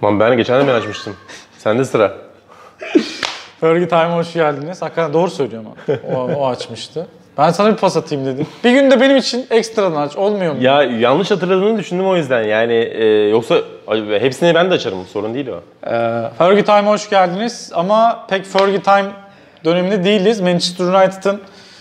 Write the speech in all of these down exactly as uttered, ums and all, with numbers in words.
Aman ben geçen de ben açmıştım. Sende sıra. Fergie Time'a hoş geldiniz. Hakikaten doğru söylüyorum abi. O, o açmıştı. Ben sana bir pas atayım dedim. Bir gün de benim için ekstradan aç. Olmuyor mu? Ya yanlış hatırladığını düşündüm o yüzden. Yani e, yoksa hepsini ben de açarım. Sorun değil o. Ee, Fergie Time'a hoş geldiniz. Ama pek Fergie Time döneminde değiliz. Manchester United'ın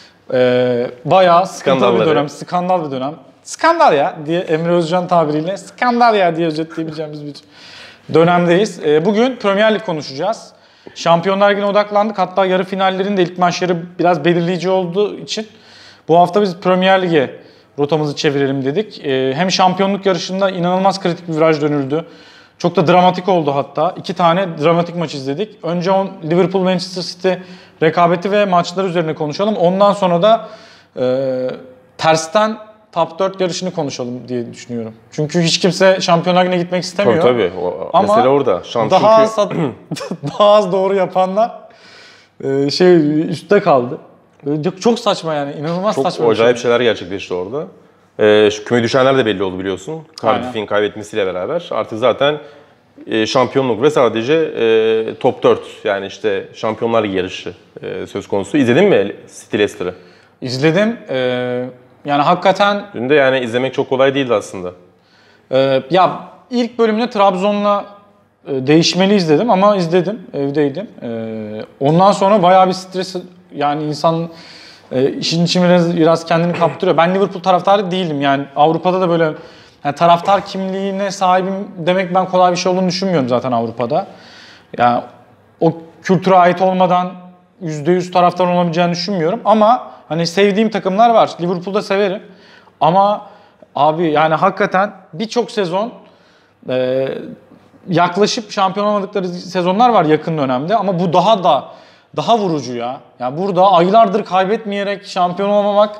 e, bayağı sıkıntılı bir dönem. Skandal bir dönem. Skandal ya diye Emre Özcan tabiriyle skandal ya diye özetleyebileceğimiz bir dönemdeyiz. E, bugün Premier Lig konuşacağız. Şampiyonlar Ligi'ne odaklandık. Hatta yarı finallerin de ilk maçları biraz belirleyici olduğu için bu hafta biz Premier Lig'e rotamızı çevirelim dedik. Ee, hem şampiyonluk yarışında inanılmaz kritik bir viraj dönüldü. Çok da dramatik oldu hatta. İki tane dramatik maç izledik. Önce on Liverpool-Manchester City rekabeti ve maçları üzerine konuşalım. Ondan sonra da e, tersten top dört yarışını konuşalım diye düşünüyorum. Çünkü hiç kimse Şampiyonlar Ligi'ne gitmek istemiyor. Tabii tabii. O, ama mesele orada. Şans daha, çünkü... az, daha az doğru yapanlar e, şey üstte kaldı. Çok, çok saçma yani. İnanılmaz çok saçma. Çok acayip şey. şeyler gerçekleşti orada. Ee, şu küme düşenler de belli oldu biliyorsun. Cardiff'in kaybetmesiyle beraber. Artık zaten e, şampiyonluk ve sadece e, top dört yani işte Şampiyonlar Ligi yarışı e, söz konusu. İzledin mi City Leicester'ı? İzledim. Ee, yani hakikaten... Dün de yani izlemek çok kolay değildi aslında. E, ya ilk bölümde Trabzon'la e, değişmeli izledim ama izledim. Evdeydim. E, ondan sonra bayağı bir stres yani insan e, işin içine biraz, biraz kendini kaptırıyor. Ben Liverpool taraftarı değilim yani Avrupa'da da böyle yani taraftar kimliğine sahibim demek ben kolay bir şey olduğunu düşünmüyorum zaten Avrupa'da. Yani o kültüre ait olmadan yüzde yüz taraftar olabileceğini düşünmüyorum ama hani sevdiğim takımlar var. Liverpool'da severim. Ama abi yani hakikaten birçok sezon e, yaklaşıp şampiyon olmadıkları sezonlar var yakın dönemde ama bu daha da daha vurucu ya. Yani burada aylardır kaybetmeyerek şampiyon olamamak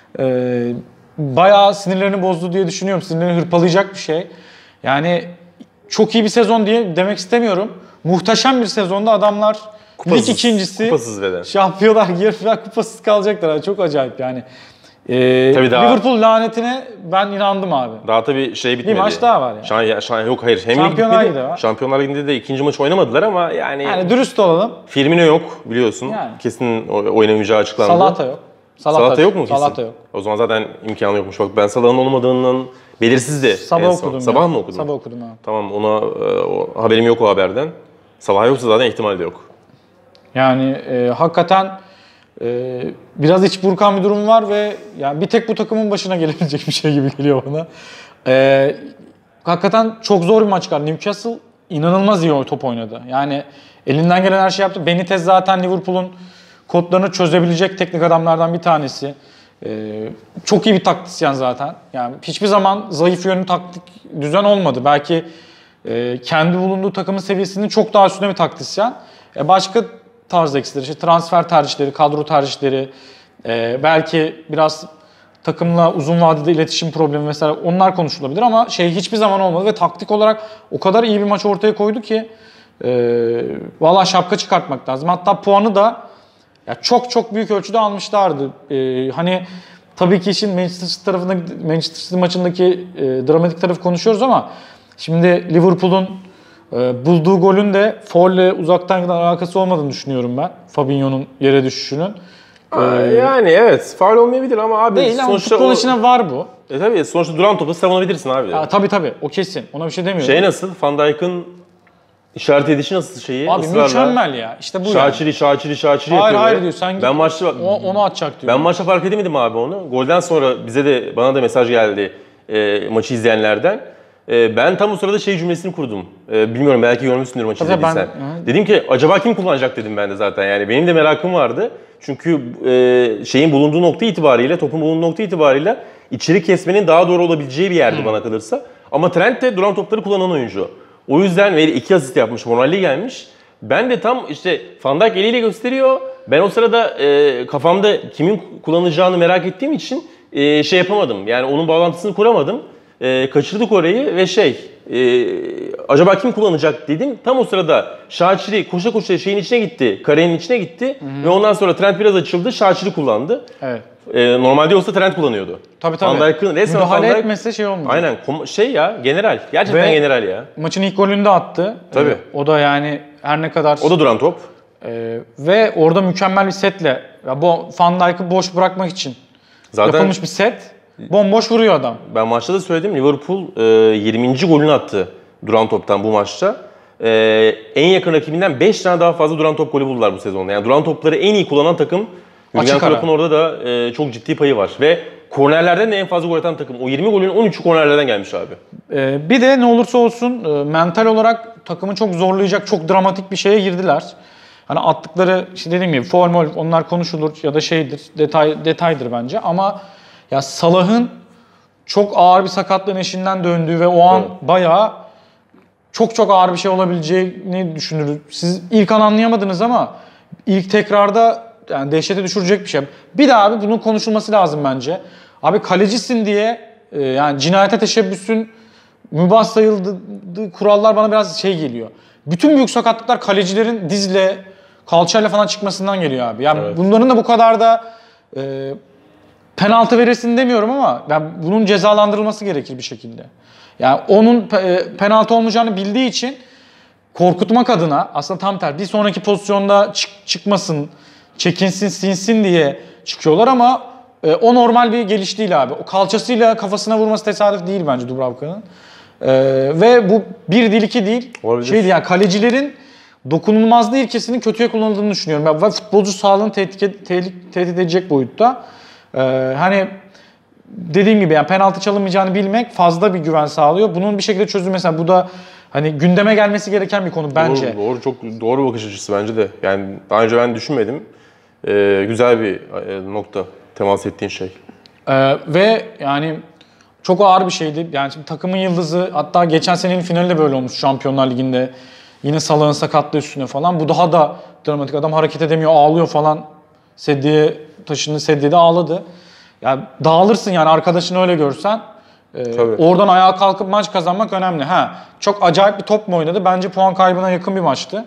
e, bayağı sinirlerini bozdu diye düşünüyorum. Sinirlerini hırpalayacak bir şey. Yani çok iyi bir sezon diye demek istemiyorum. Muhteşem bir sezonda adamlar kupasız, lig ikincisi, kupasız ve de. Şampiyonlar yarı final kupasız kalacaklar. Yani çok acayip yani. Ee, tabii daha, Liverpool lanetine ben inandım abi. Daha tabii şey bitmedi. Bir maç daha var yani. Şan, şan, yok hayır. Hem Şampiyonlar Ligi'de var. Şampiyonlar Ligi'nde de ikinci maç oynamadılar ama yani... Yani dürüst olalım. Firmino yok biliyorsun. Yani. Kesin oynamayacağı açıklandı. Salata yok. Salata, Salata yok mu kesin? Salata yok. O zaman zaten imkanı yokmuş. Bak ben Salah'ın olmadığından belirsizdi. Sabah okudum. Sabah ya. mı okudun? Sabah okudum abi. Tamam ona o, haberim yok o haberden. Salah yoksa zaten ihtimali de yok. Yani e, hakikaten e, biraz iç burkan bir durum var ve yani bir tek bu takımın başına gelebilecek bir şey gibi geliyor bana. E, hakikaten çok zor bir maç çıkar. Newcastle inanılmaz iyi top oynadı. Yani elinden gelen her şey yaptı. Benitez zaten Liverpool'un kodlarını çözebilecek teknik adamlardan bir tanesi. Ee, çok iyi bir taktisyen zaten. Yani hiçbir zaman zayıf yönlü taktik düzen olmadı. Belki e, kendi bulunduğu takımın seviyesinin çok daha üstünde bir taktisyen. E, başka tarz eksileri, işte transfer tercihleri, kadro tercihleri, e, belki biraz takımla uzun vadede iletişim problemi mesela onlar konuşulabilir ama şey hiçbir zaman olmadı ve taktik olarak o kadar iyi bir maç ortaya koydu ki e, valla şapka çıkartmak lazım. Hatta puanı da ya çok çok büyük ölçüde almışlardı. Ee, hani tabii ki işin Manchester City tarafında Manchester City maçındaki e, dramatik tarafı konuşuyoruz ama şimdi Liverpool'un e, bulduğu golün de faulle uzaktan giden alakası olmadığını düşünüyorum ben. Fabinho'nun yere düşüşünün. Ee, yani evet faul olmayabilir ama abi değil ama futbol o... içine var bu. E tabii sonuçta duran topu savunabilirsin abi. Ya, tabii tabii o kesin. Ona bir şey demiyorum. Şey nasıl? Van Dijk'ın İşaret edişi nasıl şeyi? Abi ısrarla. Mükemmel ya. İşte bu şaçiri, yani. Şaçiri, şaçiri hayır, yapıyor. Hayır hayır diyor. Sen ben maçta bak. Onu atacak diyor. Ben maçta fark edemedim abi onu. Golden sonra bize de bana da mesaj geldi e, maçı izleyenlerden. E, ben tam o sırada şey cümlesini kurdum. E, bilmiyorum belki görmüşsündür maçı Tabii izlediysen. Ben, dedim ki acaba kim kullanacak dedim ben de zaten. Yani benim de merakım vardı. Çünkü e, şeyin bulunduğu nokta itibariyle, topun bulunduğu nokta itibariyle içeri kesmenin daha doğru olabileceği bir yerdi hmm. bana kalırsa. Ama Trent de duran topları kullanan oyuncu. O yüzden ve iki asist yapmış, moralli gelmiş. Ben de tam işte Van Dijk eliyle gösteriyor. Ben o sırada e, kafamda kimin kullanacağını merak ettiğim için e, şey yapamadım. Yani onun bağlantısını kuramadım. E, kaçırdık orayı ve şey e, acaba kim kullanacak dedim. Tam o sırada Şaçiri koşa koşa şeyin içine gitti. Karenin içine gitti. Hı-hı. Ve ondan sonra Trent biraz açıldı. Şaçiri kullandı. Evet. e, normalde olsa Trent kullanıyordu. Tabii tabii. Van Dijk'ın resmen Müdahale Van Dijk, etmese şey olmuyor. aynen şey ya general. Gerçekten Ve general ya. maçın ilk golünü de attı. Tabii. Ee, o da yani her ne kadar... O da duran top. E, ve orada mükemmel bir setle, ya bu Van Dijk'ı boş bırakmak için Zaten yapılmış bir set. Bomboş vuruyor adam. Ben maçta da söyledim, Liverpool e, yirminci golünü attı duran toptan bu maçta. E, en yakın rakibinden beş tane daha fazla duran top golü buldular bu sezonda. Yani duran topları en iyi kullanan takım. Jürgen Klopp'un orada da e, çok ciddi payı var. Ve kornerlerden de en fazla gol atan takım. O yirmi golün on üçü kornerlerden gelmiş abi. E, bir de ne olursa olsun e, mental olarak takımı çok zorlayacak, çok dramatik bir şeye girdiler. Hani attıkları, işte dediğim gibi faul mol onlar konuşulur ya da şeydir, detay detaydır bence ama ya Salah'ın çok ağır bir sakatlığın eşinden döndüğü ve o an evet. bayağı çok çok ağır bir şey olabileceğini düşünürüz. Siz ilk an anlayamadınız ama ilk tekrarda yani dehşete düşürecek bir şey. Bir de abi bunun konuşulması lazım bence. Abi kalecisin diye e, yani cinayete teşebbüsün mübah sayıldığı kurallar bana biraz şey geliyor. Bütün büyük sakatlıklar kalecilerin dizle, kalçayla falan çıkmasından geliyor abi. Yani evet. bunların da bu kadar da e, penaltı verirsin demiyorum ama yani bunun cezalandırılması gerekir bir şekilde. Yani onun pe- penaltı olmayacağını bildiği için korkutmak adına aslında tam tersi bir sonraki pozisyonda çık- çıkmasın, çekinsin, sinsin diye çıkıyorlar ama e, o normal bir geliş değil abi. O kalçasıyla kafasına vurması tesadüf değil bence Dubravka'nın. E, ve bu bir değil iki değil. Olabilir. Şey yani kalecilerin dokunulmazlığı ilkesinin kötüye kullanıldığını düşünüyorum. Yani, ve futbolcu sağlığını tehdit, tehdit, tehdit edecek boyutta. E, hani dediğim gibi yani penaltı çalınmayacağını bilmek fazla bir güven sağlıyor. Bunun bir şekilde çözümü mesela bu da hani gündeme gelmesi gereken bir konu bence. Doğru, doğru çok doğru bir bakış açısı bence de. Yani daha önce ben düşünmedim. Ee, güzel bir e, nokta temas ettiğin şey. Ee, ve yani çok ağır bir şeydi. Yani şimdi takımın yıldızı hatta geçen senenin finali de böyle olmuş Şampiyonlar Ligi'nde. Yine Salah'ın sakatlığı üstüne falan. Bu daha da dramatik. Adam hareket edemiyor, ağlıyor falan. Sedyeye taşındı, sedyede ağladı. Yani dağılırsın yani arkadaşını öyle görsen. Ee, oradan ayağa kalkıp maç kazanmak önemli. Ha, çok acayip bir top mu oynadı? Bence puan kaybına yakın bir maçtı.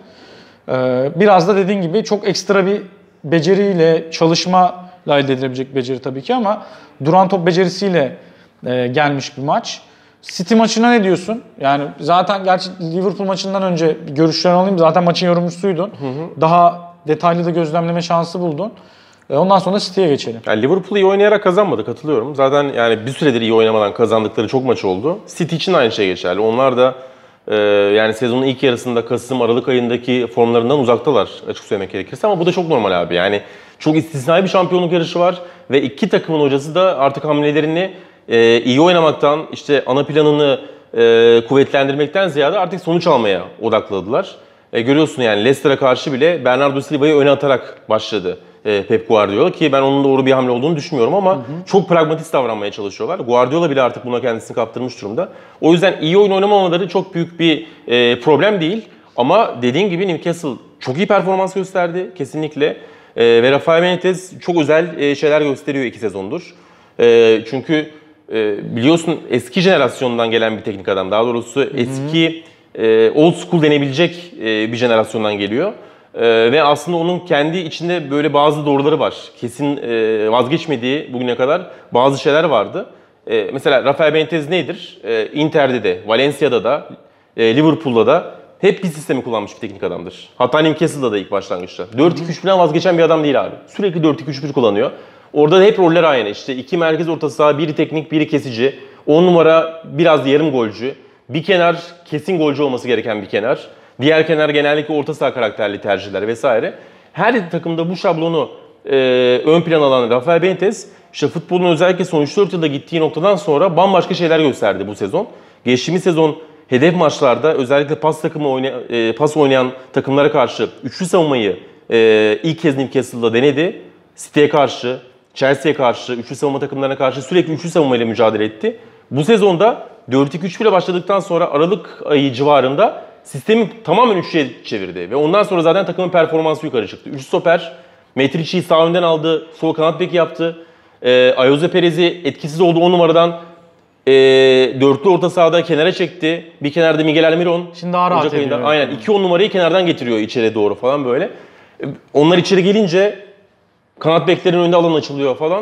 Ee, biraz da dediğin gibi çok ekstra bir beceriyle, çalışmayla elde edilebilecek beceri tabii ki ama duran top becerisiyle e, gelmiş bir maç. City maçına ne diyorsun? Yani zaten gerçi Liverpool maçından önce bir görüşlerini alayım. Zaten maçın yorumcusuydun. Hı hı. Daha detaylı da gözlemleme şansı buldun. Ondan sonra City'ye geçelim. Yani Liverpool iyi oynayarak kazanmadı, katılıyorum. Zaten yani bir süredir iyi oynamadan kazandıkları çok maç oldu. City için aynı şey geçerli. Onlar da e, yani sezonun ilk yarısında Kasım, Aralık ayındaki formlarından uzaktalar açık söylemek gerekirse. Ama bu da çok normal abi. Yani çok istisnai bir şampiyonluk yarışı var ve iki takımın hocası da artık hamlelerini e, iyi oynamaktan, işte ana planını e, kuvvetlendirmekten ziyade artık sonuç almaya odakladılar. E, görüyorsun yani Leicester'a karşı bile Bernardo Silva'yı öne atarak başladı Pep Guardiola ki ben onun doğru bir hamle olduğunu düşünmüyorum ama hı hı. çok pragmatist davranmaya çalışıyorlar. Guardiola bile artık buna kendisini kaptırmış durumda. O yüzden iyi oyun oynamamaları çok büyük bir e, problem değil. Ama dediğin gibi Newcastle çok iyi performans gösterdi kesinlikle. E, ve Rafael Benitez çok özel e, şeyler gösteriyor iki sezondur. E, çünkü e, biliyorsun eski jenerasyondan gelen bir teknik adam. Daha doğrusu hı hı. eski e, old school denebilecek e, bir jenerasyondan geliyor. Ee, ve aslında onun kendi içinde böyle bazı doğruları var. Kesin e, vazgeçmediği bugüne kadar bazı şeyler vardı. E, mesela Rafael Benitez nedir? E, Inter'de de, Valencia'da da, e, Liverpool'da da hep bir sistemi kullanmış bir teknik adamdır. Hatta Newcastle'da da ilk başlangıçta. dört iki üç falan vazgeçen bir adam değil abi. Sürekli dört iki üç bir kullanıyor. Orada da hep roller aynı. İşte iki merkez orta saha, biri teknik, biri kesici. on numara biraz yarım golcü. Bir kenar kesin golcü olması gereken bir kenar. Diğer kenar genellikle orta saha karakterli tercihler vesaire. Her takımda bu şablonu e, ön plan alan Rafael Benitez, işte futbolun özellikle son üç dört yılda gittiği noktadan sonra bambaşka şeyler gösterdi bu sezon. Geçtiğimiz sezon hedef maçlarda özellikle pas takımı oynayan, e, pas oynayan takımlara karşı üçlü savunmayı e, ilk kez Newcastle'da denedi. City'ye karşı, Chelsea'ye karşı, üçlü savunma takımlarına karşı sürekli üçlü savunmayla mücadele etti. Bu sezonda dört iki üç bile başladıktan sonra Aralık ayı civarında sistemi tamamen üçlüye çevirdi ve ondan sonra zaten takımın performansı yukarı çıktı. Üç stoper, Metric'i sağ önden aldı, sol kanat beki yaptı. E, Ayoze Perez'i etkisiz olduğu on numaradan e, dörtlü orta sahada kenara çekti. Bir kenarda Miguel Almiron. Şimdi daha rahat ediyor. Evet. Aynen, iki on numarayı kenardan getiriyor içeri doğru falan böyle. E, onlar içeri gelince kanat beklerin önünde alan açılıyor falan.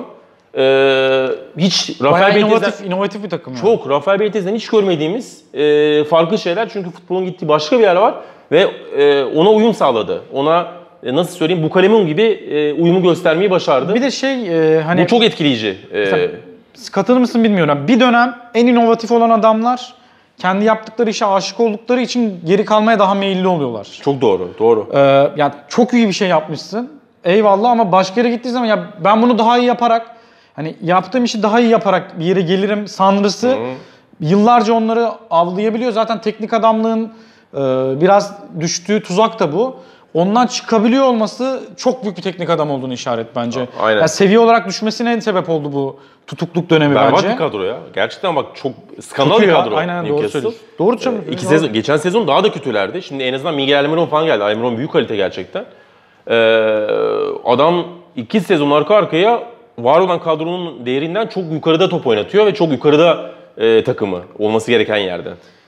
Ee, hiç Rafael Bayağı Benitez'den inovatif, inovatif bir takım yani. çok Rafael Benitez'den hiç görmediğimiz e, farklı şeyler, çünkü futbolun gittiği başka bir yer var ve e, ona uyum sağladı. Ona e, nasıl söyleyeyim, Bukalemon gibi e, uyumu göstermeyi başardı. Bir de şey e, hani Bu çok etkileyici. E, katılır mısın bilmiyorum. Bir dönem en inovatif olan adamlar kendi yaptıkları işe aşık oldukları için geri kalmaya daha meyilli oluyorlar. çok doğru, doğru. Ee, yani çok iyi bir şey yapmışsın. Eyvallah, ama başka yere gittiği zaman ya ben bunu daha iyi yaparak, hani yaptığım işi daha iyi yaparak bir yere gelirim sanrısı Hı. yıllarca onları avlayabiliyor. Zaten teknik adamlığın e, biraz düştüğü tuzak da bu. Ondan çıkabiliyor olması çok büyük bir teknik adam olduğunu işaret bence. Aynen. Yani seviye olarak düşmesine sebep oldu bu tutukluk dönemi Berbat bence. bir kadro ya. Gerçekten bak, çok skandal Kötü bir ya, kadro. aynen, doğru Newcastle. söylüyorsun. Doğru söylüyorsun. Ee, iki sezon, geçen sezon daha da kötülerdi. Şimdi en azından Miguel Almiron falan geldi. Almiron büyük kalite gerçekten. Ee, adam iki sezon arka arkaya var olan kadronun değerinden çok yukarıda top oynatıyor ve çok yukarıda e, takımı olması gereken yerden.